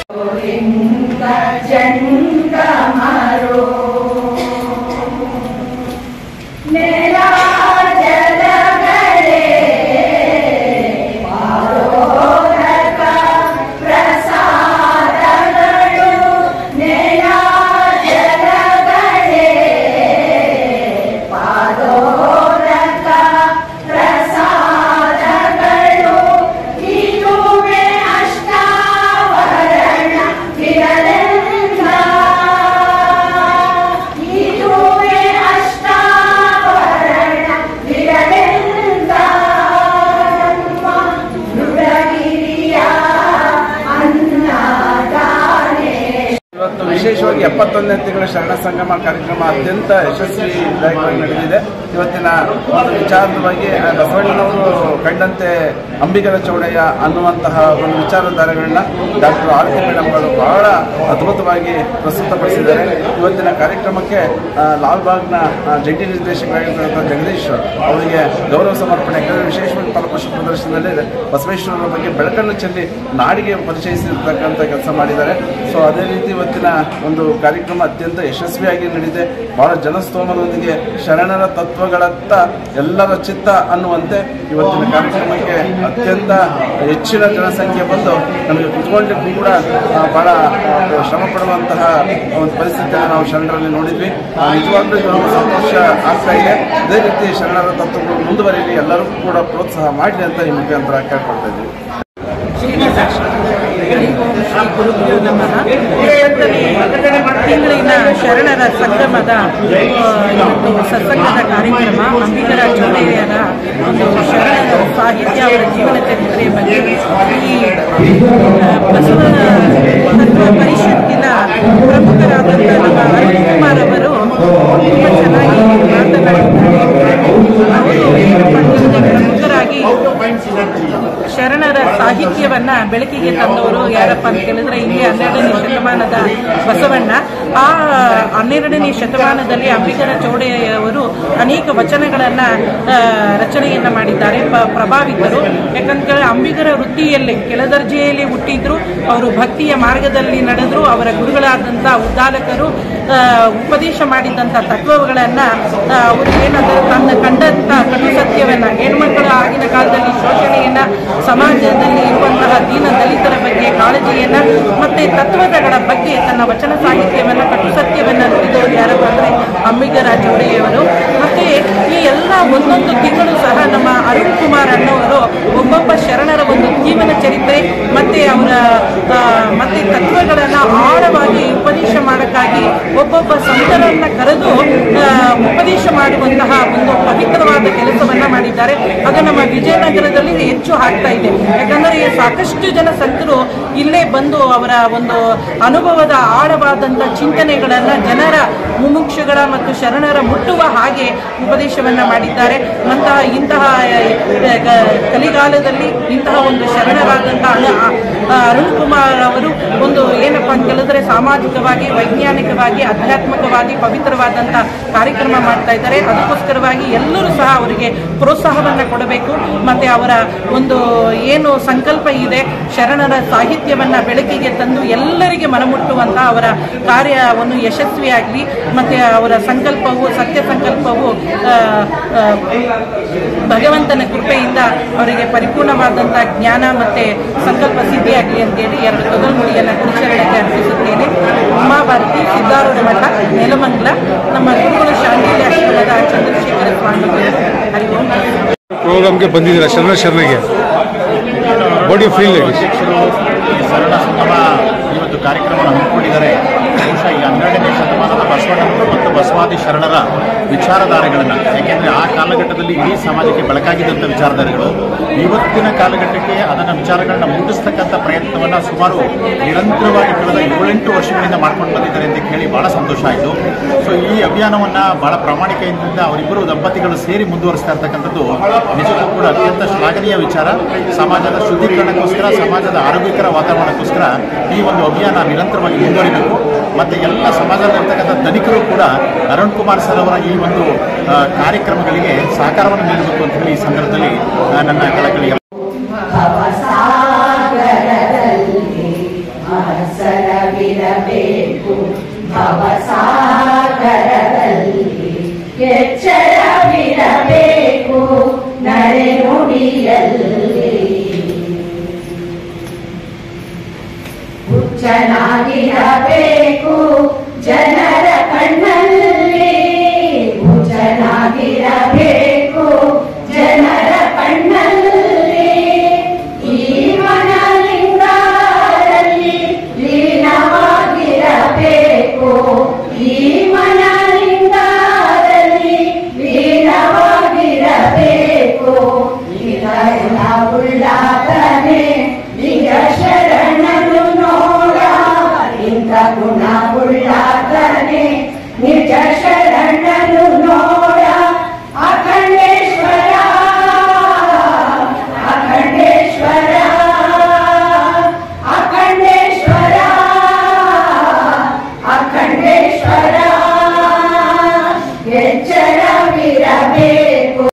ವಿಶೇಷವಾಗಿ 71ನೇ ತಿಂಗಳ ಶರಣ ಸಂಗಮ ಕಾರ್ಯಕ್ರಮ ಅತ್ಯಂತ ಯಶಸ್ವಿಯಾಗಿ ನಡೆದಿದೆ. ಇವತ್ತಿನ ಒಂದು ವಿಚಾರದ ಬಗ್ಗೆ ಬಸವಣ್ಣನವರು ಕಂಡಂತೆ ಅಂಬಿಗರ ಚೌಡಯ್ಯ ಅನ್ನುವಂತಹ ಒಂದು ವಿಚಾರಧಾರೆಗಳನ್ನ ಡಾಕ್ಟರ್ ಆರತಿ ಮೇಡಮ್ಗಳು ಬಹಳ ಅದ್ಭುತವಾಗಿ ಪ್ರಸ್ತುತಪಡಿಸಿದ್ದಾರೆ. ಇವತ್ತಿನ ಕಾರ್ಯಕ್ರಮಕ್ಕೆ ಲಾಲ್ಬಾಗ್ನ ಜಂಟಿ ನಿರ್ದೇಶಕರಾಗಿರ್ತಕ್ಕಂಥ ಜಗದೀಶ್ ಅವರಿಗೆ ಗೌರವ ಸಮರ್ಪಣೆ, ವಿಶೇಷವಾಗಿ ಫಲಪುಷ್ಪ ಪ್ರದರ್ಶನದಲ್ಲಿ ಬಸವೇಶ್ವರರ ಬಗ್ಗೆ ಬೆಳಕನ್ನು ಚೆಲ್ಲಿ ನಾಡಿಗೆ ಪರಿಚಯಿಸಿರ್ತಕ್ಕಂಥ ಕೆಲಸ ಮಾಡಿದ್ದಾರೆ. ಸೊ ಅದೇ ರೀತಿ ಇವತ್ತಿನ ಒಂದು ಕಾರ್ಯಕ್ರಮ ಅತ್ಯಂತ ಯಶಸ್ವಿಯಾಗಿ ನಡೆದಿದೆ. ಬಹಳ ಜನಸ್ತೋಮದೊಂದಿಗೆ ಶರಣರ ತತ್ವಗಳತ್ತ ಎಲ್ಲರ ಚಿತ್ತ ಅನ್ನುವಂತೆ ಇವತ್ತಿನ ಕಾರ್ಯಕ್ರಮಕ್ಕೆ ಅತ್ಯಂತ ಹೆಚ್ಚಿನ ಜನಸಂಖ್ಯೆ ಬಂದು ನಮಗೆ ಕುತ್ಕೊಳ್ಳಿಕ್ಕೂ ಕೂಡ ಬಹಳ ಶ್ರಮ ಪಡುವಂತಹ ಒಂದು ಪರಿಸ್ಥಿತಿಯನ್ನು ನಾವು ಶರಣರಲ್ಲಿ ನೋಡಿದ್ವಿ. ನಿಜವಾಗ್ಲೂ ಇದೊಂದು ಸಂತೋಷ ಆಗ್ತಾ ಇದೆ. ಅದೇ ರೀತಿ ಶರಣರ ತತ್ವಗಳು ಮುಂದುವರಿಯಲಿ, ಎಲ್ಲರೂ ಕೂಡ ಪ್ರೋತ್ಸಾಹ ಮಾಡಲಿ ಅಂತ ಈ ಮುಖಾಂತರ ಕೇಳ್ಕೊಳ್ತಾ ಇದ್ದೀವಿ. ಗುರುಗಳು ನಮಃ. ತಿಂಗಳಿನ ಶರಣರ ಸಂಗಮದ ಸತ್ಸಂಗದ ಕಾರ್ಯಕ್ರಮ ಅಂಬಿಗರ ಚೌಡಯ್ಯರ ಒಂದು ಶರಣರ ಸಾಹಿತ್ಯ, ಅವರ ಜೀವನ ಚರಿತ್ರೆ ಬಗ್ಗೆ ಈ ಬಸವ ತತ್ವ ಪರಿಷತ್ತಿನ ಪ್ರಮುಖರಾದಂಥ ನಮ್ಮ ಅರುಣ್ ಕುಮಾರ್ ಅವರು ತುಂಬ ಚೆನ್ನಾಗಿ ಮಾತನಾಡಿದ್ದಾರೆ. ಅವರು ಪ್ರಮುಖರಾಗಿ ಶರಣರ ಸಾಹಿತ್ಯವನ್ನ ಬೆಳಕಿಗೆ ತಂದವರು ಯಾರಪ್ಪ ಅಂತ ಕೇಳಿದ್ರೆ ಇಲ್ಲಿ 12ನೇ ಶತಮಾನದ ಬಸವಣ್ಣ. ಆ 12ನೇ ಶತಮಾನದಲ್ಲಿ ಅಂಬಿಗರ ಚೌಡಯ್ಯವರು ಅನೇಕ ವಚನಗಳನ್ನ ರಚನೆಯನ್ನ ಮಾಡಿದ್ದಾರೆ. ಪ್ರಭಾವಿತರು. ಯಾಕಂತೇಳಿ ಅಂಬಿಗರ ವೃತ್ತಿಯಲ್ಲಿ ಕೆಳದರ್ಜೆಯಲ್ಲಿ ಹುಟ್ಟಿದ್ರು. ಅವರು ಭಕ್ತಿಯ ಮಾರ್ಗದಲ್ಲಿ ನಡೆದ್ರು. ಅವರ ಗುರುಗಳಾದಂಥ ಉದ್ದಾಲಕರು ಉಪದೇಶ ಮಾಡಿದಂಥ ತತ್ವಗಳನ್ನ ಅವರು ಏನಾದರೂ ತನ್ನ ಕಂಡಂಥ ಕಟು ಸತ್ಯವನ್ನ, ಹೆಣ್ಮಕ್ಕಳು ಆಗಿನ ಕಾಲದಲ್ಲಿ ಶೋಷಣೆಯನ್ನ, ಸಮಾಜದಲ್ಲಿ ಇರುವಂತಹ ದೀನ ದಲಿತರ ಬಗ್ಗೆ ಕಾಳಜಿಯನ್ನ ಮತ್ತೆ ತತ್ವಗಳ ಬಗ್ಗೆ ತನ್ನ ವಚನ ಸಾಹಿತ್ಯವನ್ನ, ಕಟು ಸತ್ಯವನ್ನ ನುಡಿದವರು ಯಾರಪ್ಪ ಅಂದ್ರೆ ಅಂಬಿಗರ ಚೌಡಯ್ಯವರು. ಮತ್ತೆ ಈ ಎಲ್ಲ ಒಂದೊಂದು ತಿಂಗಳು ಸಹ ನಮ್ಮ ಅರುಣ್ ಕುಮಾರ್ ಅನ್ನೋರು ಒಬ್ಬೊಬ್ಬ ಶರಣರ ಒಂದು ಜೀವನ ಚರಿತ್ರೆ ಮತ್ತೆ ಅವರ ಮತ್ತೆ ತತ್ವಗಳನ್ನ ಆಳವಾಗಿ ಉಪದೇಶ ಮಾಡಕ್ಕಾಗಿ ಒಬ್ಬೊಬ್ಬ ಸಂತರನ್ನ ಕರೆದು ಉಪದೇಶ ಮಾಡುವಂತಹ ಒಂದು ಪವಿತ್ರವಾದ ಕೆಲಸವನ್ನ ಮಾಡಿದ್ದಾರೆ. ಅದು ನಮ್ಮ ವಿಜಯನಗರದಲ್ಲಿ ಹೆಚ್ಚು ಆಗ್ತಾ ಇದೆ. ಯಾಕಂದ್ರೆ ಸಾಕಷ್ಟು ಜನ ಸಂತರು ಇಲ್ಲೇ ಬಂದು ಅವರ ಒಂದು ಅನುಭವದ ಆಳವಾದಂಥ ಚಿಂತನೆಗಳನ್ನ ಜನರ ಮುಮುಕ್ಷುಗಳ ಮತ್ತು ಶರಣರ ಮುಟ್ಟುವ ಹಾಗೆ ಉಪದೇಶವನ್ನ ಮಾಡಿದ್ದಾರೆ. ಇಂತಹ ಕಲಿಗಾಲದಲ್ಲಿ ಇಂತಹ ಒಂದು ಶರಣರಾದಂತಹ ಅರುಣ್ ಕುಮಾರ್ ಅವರು ಒಂದು ಏನಪ್ಪಾ ಅಂತ ಹೇಳಿದ್ರೆ ಸಾಮಾಜಿಕವಾಗಿ, ವೈಜ್ಞಾನಿಕವಾಗಿ, ಆಧ್ಯಾತ್ಮಿಕವಾಗಿ ಪವಿತ್ರವಾದಂಥ ಕಾರ್ಯಕ್ರಮ ಮಾಡ್ತಾ ಇದ್ದಾರೆ. ಅದಕ್ಕೋಸ್ಕರವಾಗಿ ಎಲ್ಲರೂ ಸಹ ಅವರಿಗೆ ಪ್ರೋತ್ಸಾಹವನ್ನ ಕೊಡಬೇಕು. ಮತ್ತೆ ಅವರ ಒಂದು ಏನು ಸಂಕಲ್ಪ ಇದೆ ಶರಣರ ಸಾಹಿತ್ಯವನ್ನ ಬೆಳಕಿಗೆ ತಂದು ಎಲ್ಲರಿಗೆ ಮನಮುಟ್ಟುವಂತ ಅವರ ಕಾರ್ಯವನ್ನು ಯಶಸ್ವಿಯಾಗಲಿ. ಮತ್ತೆ ಅವರ ಸಂಕಲ್ಪವು ಸತ್ಯ ಸಂಕಲ್ಪವು ಭಗವಂತನ ಕೃಪೆಯಿಂದ ಅವರಿಗೆ ಪರಿಪೂರ್ಣವಾದಂಥ ಜ್ಞಾನ ಮತ್ತೆ ಸಂಕಲ್ಪ ಸಿದ್ಧಿಯಾಗಲಿ ಅಂತೇಳಿ 2 ತೊದಲು ನುಡಿಯನ್ನು ಗುರುಚರಣೆಗೆ ಅರ್ಪಿಸುತ್ತೇನೆ. ಉಮಾಭಾರತಿ, ಸಿದ್ಧಾರೂಢ ಮಠ, ನೆಲಮಂಗಲ. ನಮ್ಮ ಗುರುಗಳು ಶಾಂತಿಲಿ ಆಶ್ರಮದ ಚಂದ್ರಶೇಖರ ಸ್ವಾಮಿಗಳು. ಹರಿ ಓಂ. ಪ್ರೋಗ್ರಾಮ್ಗೆ ಬಂದಿದ್ದೀರಾ ಶರಣಗೆ ಬಾಡಿ ಫೀಲ್ ಶರಣ ಸಂಗಮ ಇವತ್ತು ಕಾರ್ಯಕ್ರಮವನ್ನು ಹಮ್ಮಿಕೊಂಡಿದ್ದಾರೆ. ಬಹುಶಃ ಈ 12ನೇ ಶತಮಾನದ ಬಸವಣ್ಣನವರು ಮತ್ತು ಬಸವಾದಿ ಶರಣರ ವಿಚಾರಧಾರೆಗಳನ್ನು, ಯಾಕೆಂದರೆ ಆ ಕಾಲಘಟ್ಟದಲ್ಲಿ ಇಡೀ ಸಮಾಜಕ್ಕೆ ಬೆಳಕಾಗಿದ್ದಂಥ ವಿಚಾರಧಾರೆಗಳು ಇವತ್ತಿನ ಕಾಲಘಟ್ಟಕ್ಕೆ ಅದನ್ನು ವಿಚಾರಗಳನ್ನ ಮುಟ್ಟಿಸ್ತಕ್ಕಂಥ ಪ್ರಯತ್ನವನ್ನು ಸುಮಾರು ನಿರಂತರವಾಗಿ ಕಳೆದ 7-8 ವರ್ಷಗಳಿಂದ ಮಾಡ್ಕೊಂಡು ಬಂದಿದ್ದಾರೆ ಅಂತ ಕೇಳಿ ಬಹಳ ಸಂತೋಷ ಆಯಿತು. ಸೊ ಈ ಅಭಿಯಾನವನ್ನು ಬಹಳ ಪ್ರಾಮಾಣಿಕೆಯಿಂದ ಅವರಿಬ್ಬರು ದಂಪತಿಗಳು ಸೇರಿ ಮುಂದುವರಿಸ್ತಾ ಇರ್ತಕ್ಕಂಥದ್ದು ನಿಜಕ್ಕೂ ಕೂಡ ಅತ್ಯಂತ ಶ್ಲಾಘನೀಯ ವಿಚಾರ. ಸಮಾಜದ ಶುದ್ಧೀಕರಣಕ್ಕೋಸ್ಕರ, ಸಮಾಜದ ಆರೋಗ್ಯಕರ ವಾತಾವರಣಕ್ಕೋಸ್ಕರ ಈ ಒಂದು ಅಭಿಯಾನ ನಿರಂತರವಾಗಿ ಮುಂದುವರಿಬೇಕು. ಮತ್ತು ಎಲ್ಲ ಸಮಾಜದಲ್ಲಿರ್ತಕ್ಕಂಥ ಧನಿಕರು ಕೂಡ ಅರುಣ್ ಕುಮಾರ್ ಸರ್ ಅವರ ಈ ಒಂದು ಕಾರ್ಯಕ್ರಮಗಳಿಗೆ ಸಹಕಾರವನ್ನು ನೀಡಬೇಕು ಅಂತ ಹೇಳಿ ಈ ಸಂದರ್ಭದಲ್ಲಿ ನನ್ನ ಕಳಕಳಿ. ಇರಬೇಕು ಭವಸಾಗರದಲ್ಲಿ ಎಚ್ಚರವಿರಬೇಕು ನಡೆನುಡಿಯಲ್ಲಿ ಹುಚ್ಚನಾಗಿರಬೇಕು